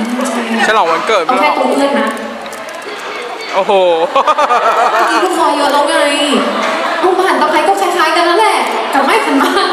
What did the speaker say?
ฉลองวันเกิดเอาแค่ตรงเพื่อนนะโอ้โหเมื่อกี้ลูกคอเยอะแล้วไงลูกหันตะไคร้ก็คล้ายๆกันนั่นแหละกับไม่ขันมาก